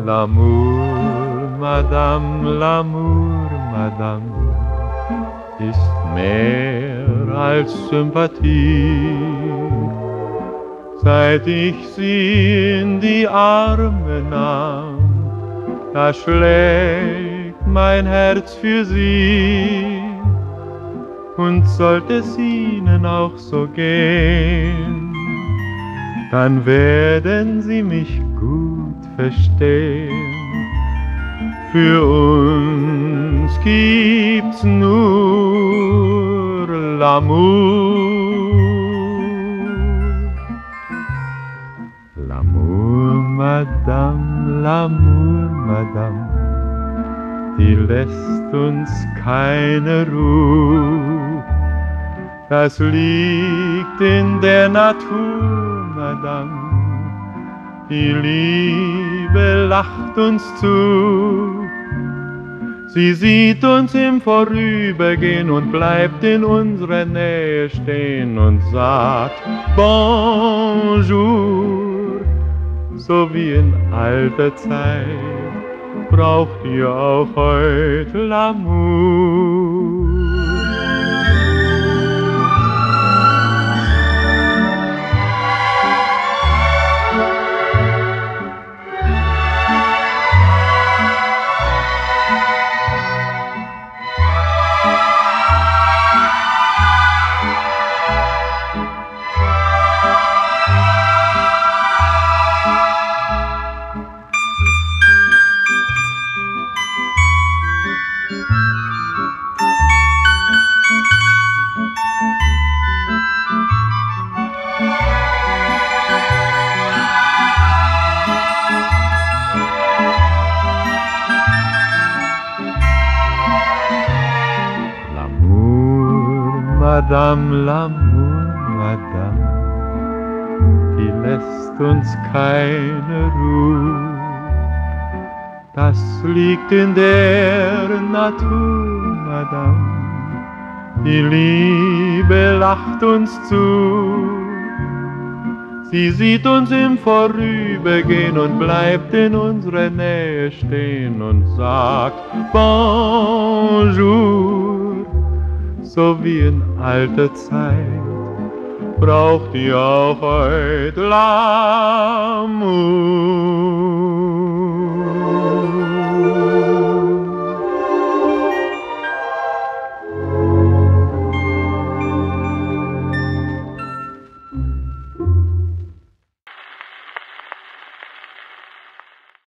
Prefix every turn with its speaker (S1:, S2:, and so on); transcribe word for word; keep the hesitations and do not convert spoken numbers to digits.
S1: L'amour, Madame, l'amour, Madame, ist mehr als Sympathie. Seit ich sie in die Arme nahm, da schlägt mein Herz für sie. Und sollte es Ihnen auch so gehen, dann werden Sie mich gut verstehen. Für uns gibt's nur l'amour. L'amour, Madame, l'amour, Madame, die lässt uns keine Ruhe. Das liegt in der Natur, Madame, die Liebe lacht uns zu. Sie sieht uns im Vorübergehen und bleibt in unserer Nähe stehen und sagt Bonjour, so wie in alter Zeit braucht ihr auch heute l'amour. Madame, l'amour, Madame, die lässt uns keine Ruhe. Das liegt in der Natur, Madame, die Liebe lacht uns zu. Sie sieht uns im Vorübergehen und bleibt in unserer Nähe stehen und sagt Bonjour, so wie in alter Zeit braucht ihr auch heute l'amour.